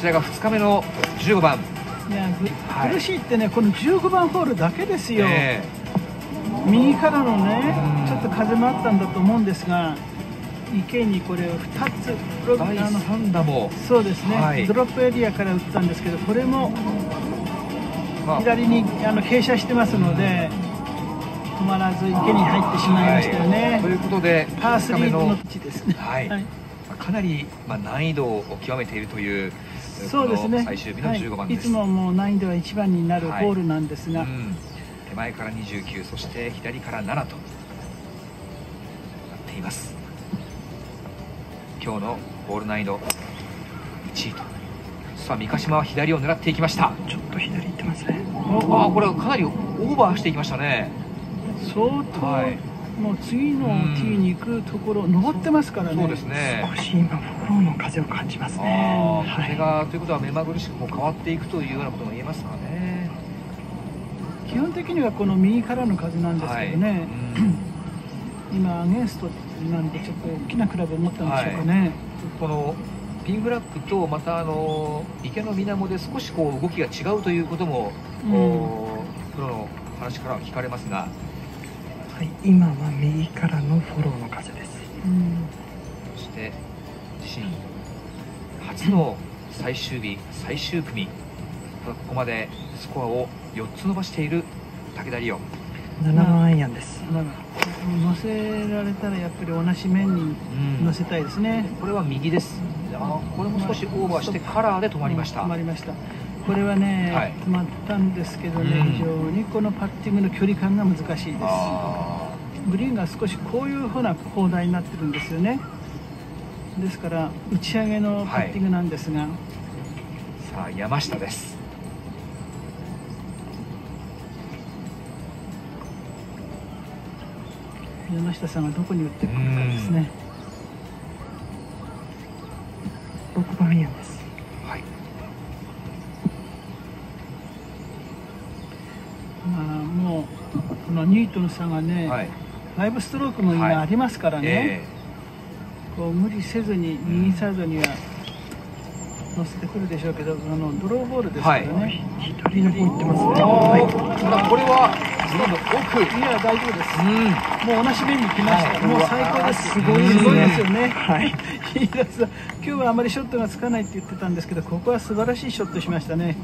ちらが2日目の15番。 いや、苦しいってね、この15番ホールだけですよ。右からのね、ちょっと風もあったんだと思うんですが、池にこれを2つ、 第3打もそうですね、 はい、 ドロップエリアから打ったんですけど、これも左に傾斜してますので、止まらず池に入ってしまいましたよね。 ということで、 パー3の位置ですね。 かなり難易度を極めているという、 そうですね、 最終日の15番です。 いつももう難易度は1番になるホールなんですが、 手前から29、そして左から7となっています。今日のホール難易度1位と。さあ三ヶ島は左を狙っていきました。 ちょっと左行ってますね。 ああ、これはかなりオーバーしていきましたね。 相当、もう次のティーに行くところ登ってますからね。 そうですね。 少し今フォローの風を感じますね。 風がということは目まぐるしく変わっていくというようなことも言えますかね。 基本的にはこの右からの風なんですけどね。今アゲンストなんでちょっと大きなクラブを持ったんでしょうかね。 このピンフラッグとまた池の水面で少しこう動きが違うということも、プロの話からは聞かれますが、 はい、今は右からのフォローの風です。 そして自身初の最終日最終組、ただここまでスコアを4つ伸ばしている竹田麗央。 7番アイアンです。 乗せられたらやっぱり同じ面に乗せたいですね。 これは右です。これも少しオーバーしてカラーで止まりました。 止まりました。これはね、止まったんですけどね、非常にこのパッティングの距離感が難しいです。グリーンが少しこういうふうな砲台になってるんですよね。ですから打ち上げのパッティングなんですが、 さあ山下です。 山下さんがどこに打ってくるかですね。 6番アイアンです。 はい。 もうこの2位との差がね、5ストロークも今ありますからね、こう無理せずに右サイドには乗せてくるでしょうけど、ドローボールですからね。 左の方行ってますね。 これはグリーンの奥。 いや大丈夫です。もう同じ面に来ました。もう最高です。 すごいですよね。 はい。今日はあまりショットがつかないって言ってたんですけど、ここは素晴らしいショットしましたね。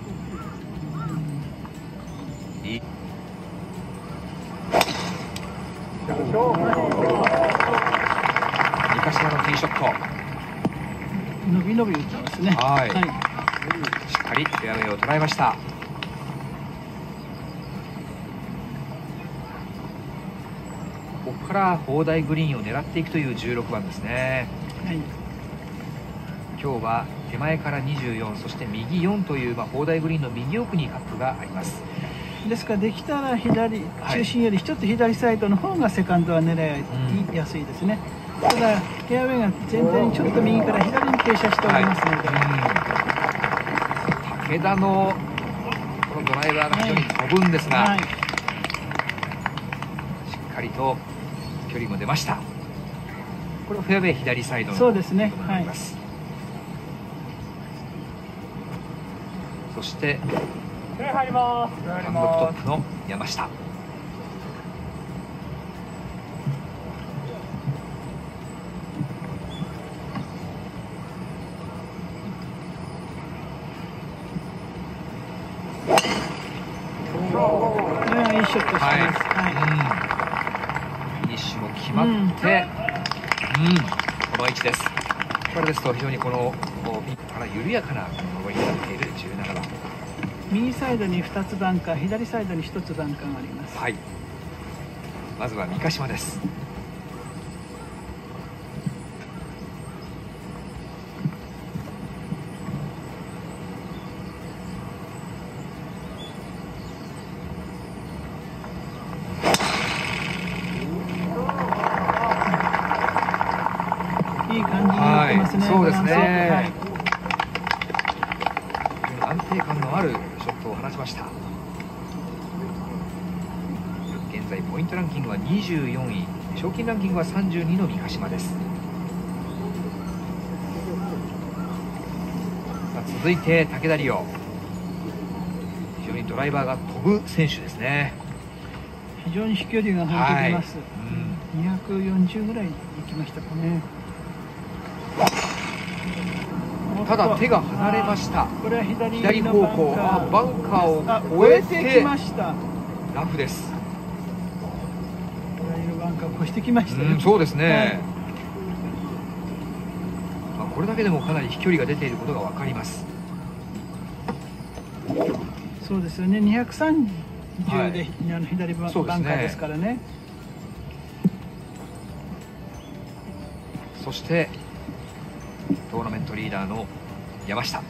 三ヶ島のティーショット。 伸び伸び打ってますね。 しっかりフェアウェイを捉えました。ここから砲台グリーンを狙っていくという16番ですね。今日は手前から24、そして右4という砲台グリーンの右奥にカップがあります。 ですからできたら左中心よりちょっと左サイドの方がセカンドは狙いやすいですね。ただフェアウェイが全体にちょっと右から左に傾斜しておりますので、 武田のこのドライバーが非常に飛ぶんですが、しっかりと距離も出ました。これはフェアウェイ左サイドのそうですね。 そして単独トップの山下。 いいショットしてます。 フィニッシュも決まって、この位置です。これですと非常にこのピンから緩やかな上りになっている17番。 右サイドに2つバンカー、左サイドに1つバンカーがあります。 まずは三ヶ島です。 いい感じになってますね。 そうですね。安定感のあるショットを放ちました。現在ポイントランキングは24位、賞金ランキングは32の三ヶ島です。 さあ続いて武田理央、非常にドライバーが飛ぶ選手ですね。 非常に飛距離が本当に出ます、 はい 240ぐらいいきましたかね。 ただ手が離れました。 これは左方向、バンカーを越えてきました。 ラフです。 左のバンカーを越してきましたよ。 そうですね、これだけでもかなり飛距離が出ていることが分かります。 そうですよね、230で、左バンカーですからね。 そしてトーナメントリーダーの山下。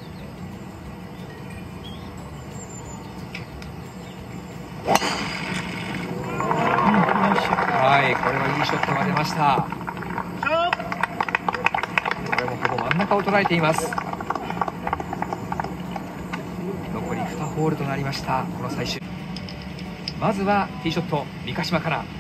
はい、これはいいショットが出ました。これもほぼ真ん中を捉えています。残り2ホールとなりました、この最終。まずはティーショット、三ヶ島かな。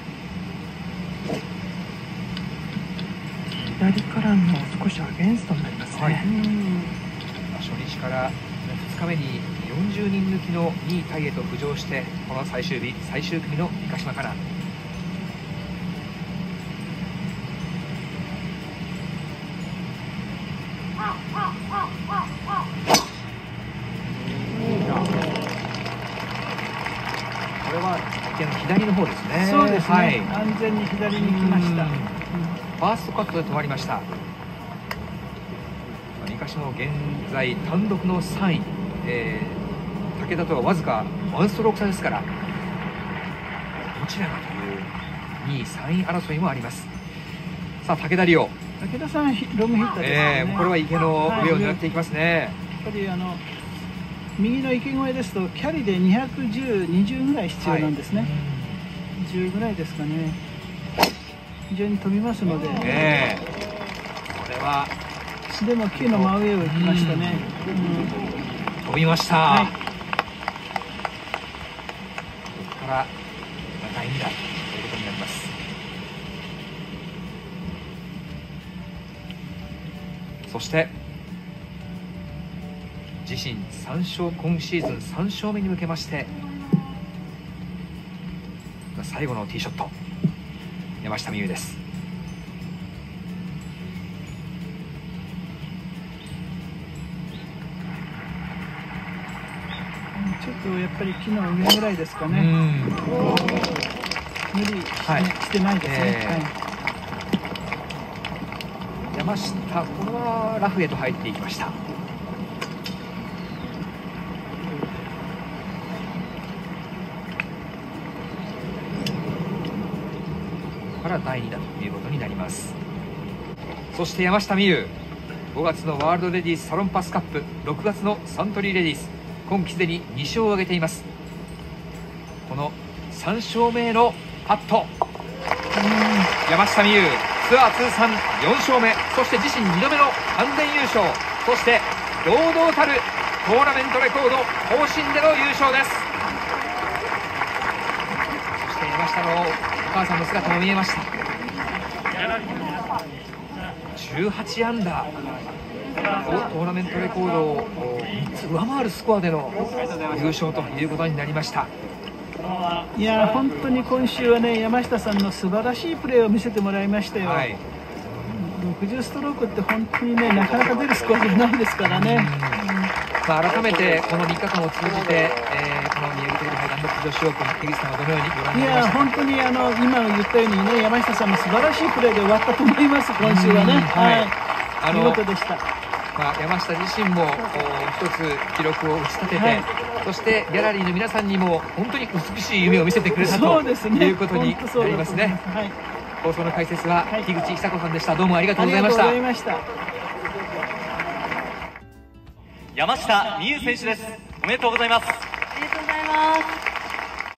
左からの少しアゲンストになりますね。 初日から2日目に40人抜きの2位タイへと浮上して、この最終日最終組の三ヶ島かな。これは左の方ですね。 そうですね、はい、安全に左に来ました。 ファーストカットで止まりました。三ヶ島現在単独の3位、武田とはわずか1ストローク差ですから、どちらかという2位3位争いもあります。さあ武田理央、 武田さんロングヒッターですね。 これは池の上を狙っていきますね。 やっぱり右の池越えですとキャリで210、20ぐらい必要なんですね、10ぐらいですかね。非常に飛びますので、これはでも木の真上を行きましたね。 飛びました、はい、ここから第2打ということになります。そして自身今シーズン3勝目に向けまして、最後のティーショット、山下美夢有です。 ちょっとやっぱり木の上ぐらいですかね。無理してないですね。 山下、これはラフへと入っていきました。から第2打ということになります。そして山下美夢有、5月のワールドレディースサロンパスカップ、6月のサントリーレディース、今季すでに2勝を挙げています。この3勝目へのパット、山下美夢有ツアー通算4勝目、そして自身2度目の完全優勝、そして堂々たるトーナメントレコード更新での優勝です。そして山下のお母さんの姿も見えました。18アンダー、トーナメントレコードを3つ上回るスコアでの優勝ということになりました。 いや本当に今週はね、山下さんの素晴らしいプレーを見せてもらいましたよ。60ストロークって本当にね、なかなか出るスコアじゃないですからね。 改めてこの3日間を通じて、この宮城テレビ杯ダンロップ女子オープン、樋口さんはどのようにご覧になりましたか？ 本当に今言ったようにね、山下さんの素晴らしいプレーで終わったと思います。今週はね、見事でした。 山下自身も一つ記録を打ち立てて、そしてギャラリーの皆さんにも本当に美しい夢を見せてくれたということになりますね。放送の解説は樋口久子さんでした。どうもありがとうございました。 山下美夢有選手です。おめでとうございます。 ありがとうございます。